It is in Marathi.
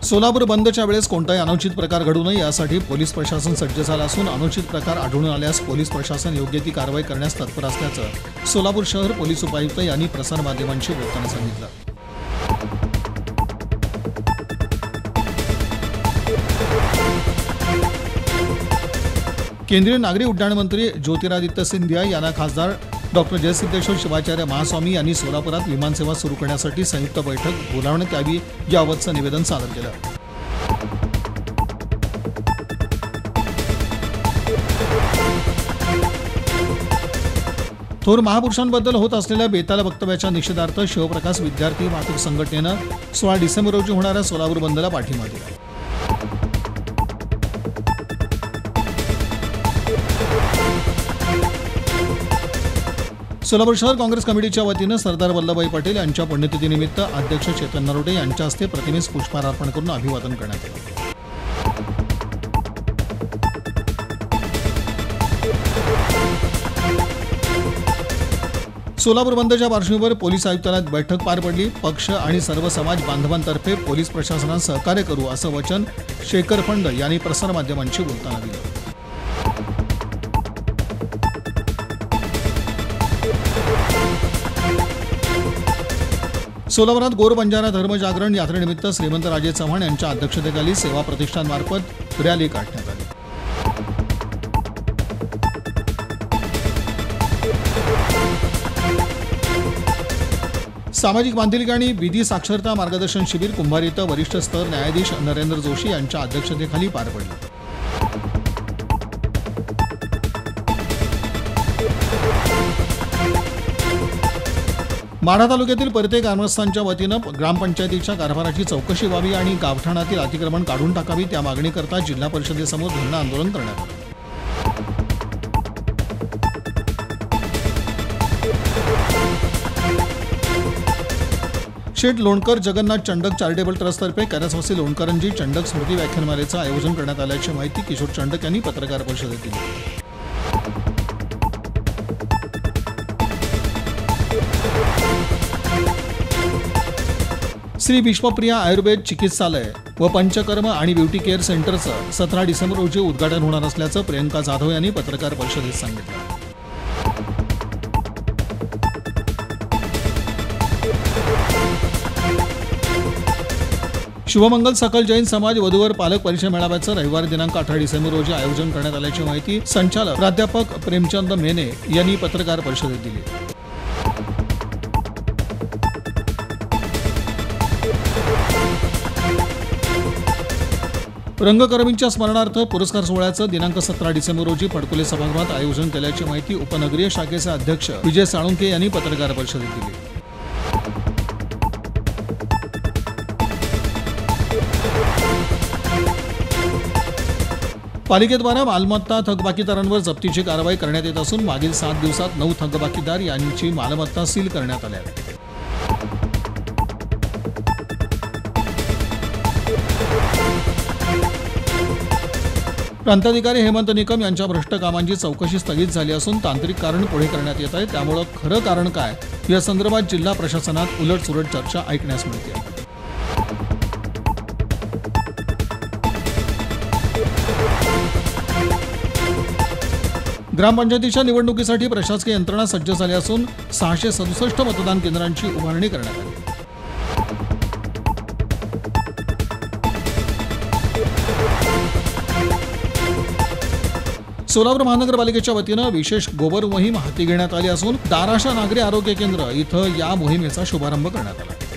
सोलापूर बंदच्या वेळेस कोणताही अनुचित प्रकार घडू नये यासाठी पोलीस प्रशासन सज्ज झालं असून अनुचित प्रकार आढळून आल्यास पोलीस प्रशासन योग्य ती कारवाई करण्यास तत्पर असल्याचं सोलापूर शहर पोलीस उपायुक्त यांनी प्रसारमाध्यमांशी बोलताना सांगितलं. केंद्रीय नागरी उड्डाण मंत्री ज्योतिरादित्य सिंधिया यांना खासदार डॉक्टर जयसिद्धेश्वर शिवाचार्य महास्वामी यांनी सोलापुरात विमानसेवा सुरू करण्यासाठी संयुक्त बैठक बोलावण्यात यावी याबाबतचं निवेदन सादर केलं. थोर महापुरुषांबद्दल होत असलेल्या बेताल वक्तव्याच्या निषेधार्थ शिवप्रकाश विद्यार्थी वाहतूक संघटनेनं 16 डिसेंबर रोजी होणाऱ्या सोलापूर बंदला पाठिंबा दिला. सोलापूर शहर काँग्रेस कमिटीच्या वतीनं सरदार वल्लभभाई पटेल यांच्या पुण्यतिथीनिमित्त अध्यक्ष चेतन नरोटे यांच्या हस्ते प्रतिमेस पुष्पहार अर्पण करून अभिवादन करण्यात आलं. सोलापूर बंदच्या पार्श्वभूमीवर पोलीस आयुक्तालयात बैठक पार पडली. पक्ष आणि सर्व समाज बांधवांतर्फे पोलीस प्रशासनास सहकार्य करू असं वचन शेखर फंड यांनी प्रसारमाध्यमांशी बोलताना दिलं. सोलापुरात गोर बंजारा धर्मजागरण यात्रेनिमित्त श्रीमंतराजे चव्हाण यांच्या अध्यक्षतेखाली सेवा प्रतिष्ठानमार्फत रॅली काढण्यात आली. सामाजिक बांधिलकी आणि विधी साक्षरता मार्गदर्शन शिबिर कुंभार इथं वरिष्ठ स्तर न्यायाधीश नरेंद्र जोशी यांच्या अध्यक्षतेखाली पार पडलं. माढा तालुक्यातील परते ग्रामस्थांच्या वतीनं ग्रामपंचायतीच्या कारभाराची चौकशी व्हावी आणि गावठाणातील अतिक्रमण काढून टाकावी त्या मागणीकरता जिल्हा परिषदेसमोर धरणं आंदोलन करण्यात आलं. शेठ लोणकर जगन्नाथ चंडक चॅरिटेबल ट्रस्टतर्फे कैलासवासी लोणकरांची चंडक स्मृती व्याख्यानमालेचं आयोजन करण्यात आल्याची माहिती किशोर चंडक यांनी पत्रकार परिषदेत दिली. श्री विश्वप्रिया आयुर्वेद चिकित्सालय व पंचकर्म आणि ब्युटी केअर सेंटरचं 17 डिसेंबर रोजी उद्घाटन होणार असल्याचं प्रियंका जाधव यांनी पत्रकार परिषदेत सांगितलं. शुभमंगल सकल जैन समाज वधूवर पालक परिचय मेळाव्याचं रविवार दिनांक 18 डिसेंबर रोजी आयोजन करण्यात आल्याची माहिती संचालक प्राध्यापक प्रेमचंद मेने यांनी पत्रकार परिषदेत दिली. रंगकर्मींच्या स्मरणार्थ पुरस्कार सोहळ्याचं दिनांक 17 डिसेंबर रोजी फडकुले सभागृहात आयोजन केल्याची माहिती उपनगरीय शाखेचे अध्यक्ष विजय साळुंके यांनी पत्रकार परिषदेत दिली. पालिकेद्वारा मालमत्ता थकबाकीदारांवर जप्तीची कारवाई करण्यात येत असून मागील 7 दिवसात 9 थकबाकीदार यांची मालमत्ता सील करण्यात आल्या. प्रांताधिकारी हेमंत निकम यांच्या भ्रष्ट कामांची चौकशी स्थगित झाली असून तांत्रिक कारण पुढे करण्यात येत आहे. त्यामुळे खरं कारण काय या संदर्भात जिल्हा प्रशासनात उलटसुलट चर्चा ऐकण्यास मिळते. ग्रामपंचायतीच्या निवडणुकीसाठी प्रशासकीय यंत्रणा सज्ज झाली असून 667 मतदान केंद्रांची उभारणी करण्यात आली. सोलापूर महानगरपालिकेच्या वतीनं विशेष गोबर मोहीम हाती घेण्यात आली असून दाराशा नागरी आरोग्य केंद्र इथं या मोहिमेचा शुभारंभ करण्यात आला.